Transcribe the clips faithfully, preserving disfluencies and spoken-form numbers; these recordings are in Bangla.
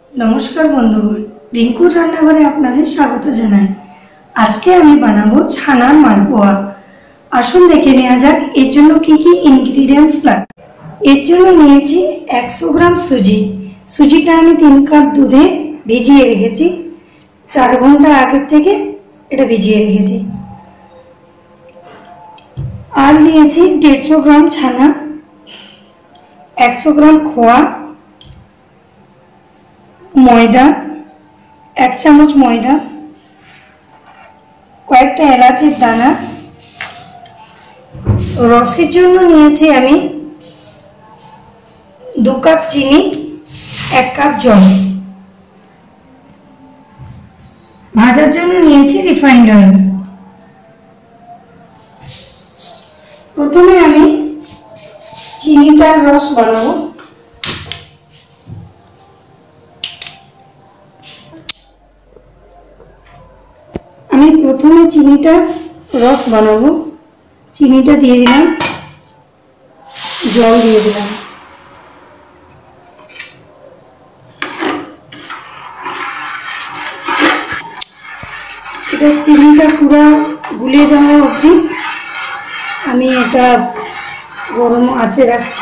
नमस्कार बंधुगण, रिंकुर रान्नाघरे आपनादेर स्वागत जानाई। आज के आमी बानाबो छानार मालपोया। आसुन देखे नेওয়া যাক एर जोन्नो कि कि इनग्रेडिएंट्स लागবে। एर जोन्नो निয়েছি একশো ग्राम सुजी। सुजिटा आमी तीन कप दूधे भिजिए रेखेছি। चार घंटा आगे থেকে এটা ভিজিয়ে রেখেছি। আর নিয়েছি দেড়শো গ্রাম ছানা, একশো গ্রাম খোয়া, ময়দা এক চামচ ময়দা, কয়েকটা এলাচের দানা, রসের জন্য নিয়েছি আমি দু কাপ চিনি, এক কাপ জল, ভাজার জন্য নিয়েছি রিফাইন্ড অয়েল। প্রথমে আমি চিনিটার রস বানাবো। আমি প্রথমে চিনিটার রস বানাবো। চিনিটা দিয়ে দিলাম, জল দিয়ে দিলাম। এটা চিনিটা পুরো গুলে যাওয়া অবধি আমি এটা গরম আঁচে রাখছি।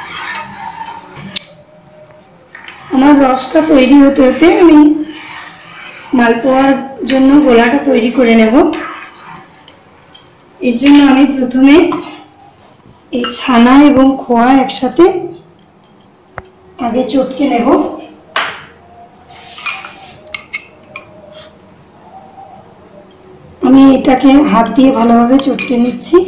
আমার রসটা তৈরি হতে হতে আমি মালপোয়ার জন্য গোলাটা তৈরি করে নেব। এর জন্য আমি প্রথমে এই ছানা এবং খোয়া একসাথে আগে চটকে নেব। আমি এটাকে হাত দিয়ে ভালোভাবে চটকে নিচ্ছি।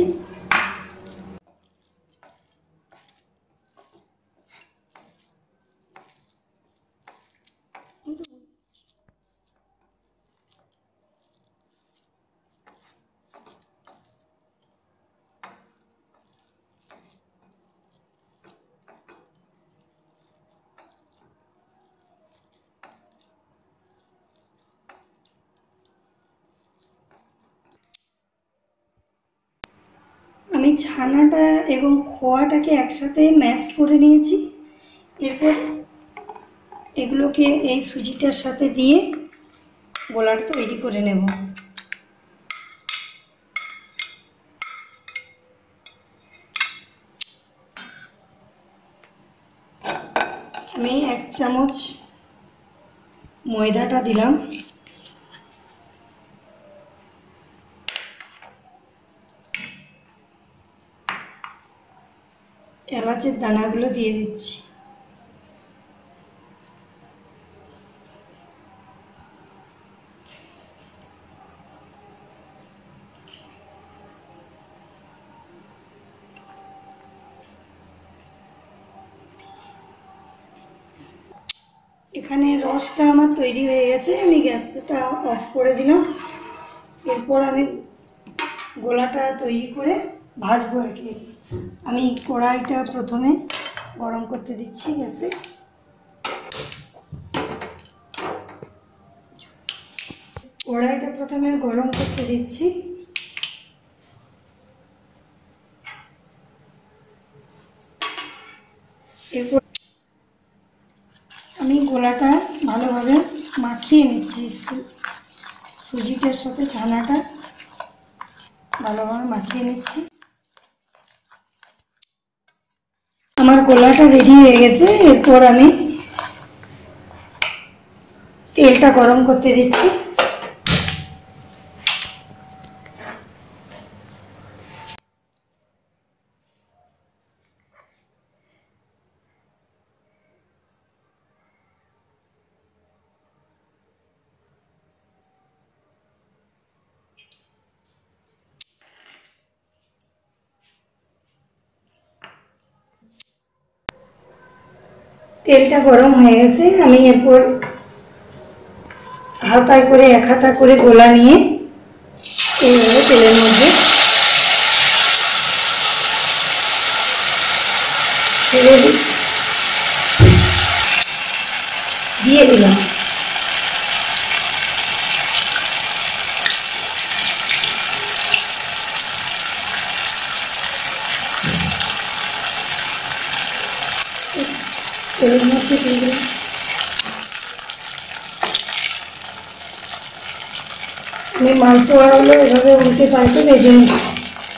আমি ছানাটা এবং খোয়াটাকে একসাথে ম্যাশ করে নিয়েছি। এরপর এগুলোকে এই সুজিটার সাথে দিয়ে গোলাটা তৈরি করে নেব। আমি এক চামচ ময়দাটা দিলাম, এলাচের দানাগুলো দিয়ে দিচ্ছি। এখানে রসটা আমার তৈরি হয়ে গেছে। আমি গ্যাসটা অফ করে দিলাম। এরপর আমি গোলাটা তৈরি করে ভাজবো। আর কি আমি কড়াইটা প্রথমে গরম করতে দিচ্ছি গ্যাসে। কড়াইটা প্রথমে গরম করতে দিচ্ছি। এরপর আমি গোলাটা ভালোভাবে মাখিয়ে নিচ্ছি। সুজিটার সাথে ছানাটা ভালোভাবে মাখিয়ে নিচ্ছি। আমার গোলাটা রেডি হয়ে গেছে। এরপর আমি তেলটা গরম করতে দিচ্ছি। তেলটা গরম হয়ে গেছে। আমি এরপর হালকা করে এক হাতা করে গোলা নিয়ে এইভাবে তেলের মধ্যে ছেড়ে দিয়ে দিলাম। তেলের মধ্যে দিয়ে দিলাম। আমি মালপোয়াগুলো এভাবে উল্টে পাল্টে ভেজে নিচ্ছি।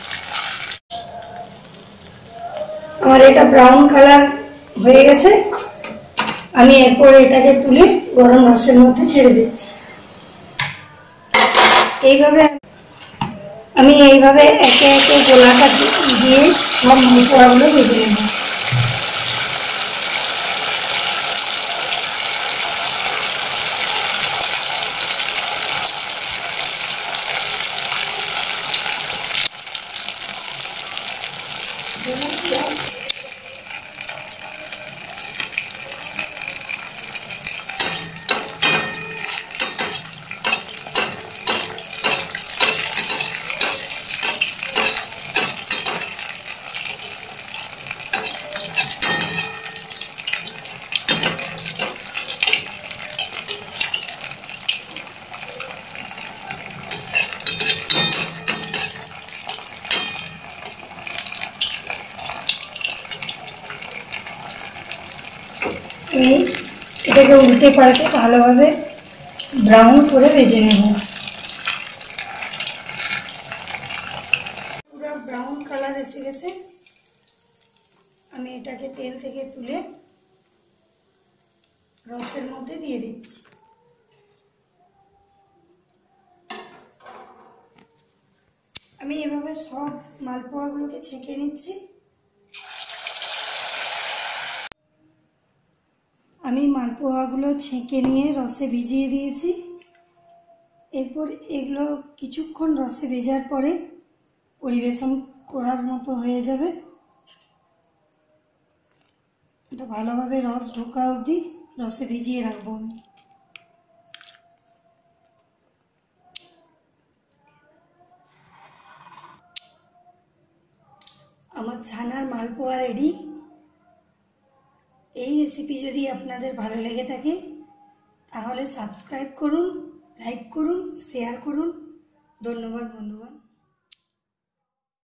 আমার এটা ব্রাউন কালার হয়ে গেছে। আমি এরপর এটাকে তুলে গরম রসের মধ্যে ছেড়ে দিচ্ছি। এইভাবে আমি এইভাবে একে একে গোলাকার দিয়ে সব মালপোয়াগুলো ভেজে নেব। আমি এটাকে উল্টে পাল্টে ভালোভাবে ব্রাউন করে ভেজে নেব। পুরো ব্রাউন কালার এসে গেছে। আমি এটাকে তেল থেকে তুলে রসের মধ্যে দিয়ে দিচ্ছি। আমি এভাবে সব মালপোয়াগুলোকে ছেঁকে নিচ্ছি। আমি মালপোয়াগুলো ছেঁকে নিয়ে রসে ভিজিয়ে দিয়েছি। এরপর এগুলো কিছুক্ষণ রসে ভেজার পরে পরিবেশন করার মতো হয়ে যাবে। এটা ভালোভাবে রস ঢোকা অবধি রসে ভিজিয়ে রাখবো আমি। আমার ছানার মালপোয়া রেডি। এই রেসিপি যদি আপনাদের ভালো লেগে থাকে তাহলে সাবস্ক্রাইব করুন, লাইক করুন, শেয়ার করুন। ধন্যবাদ বন্ধুগণ।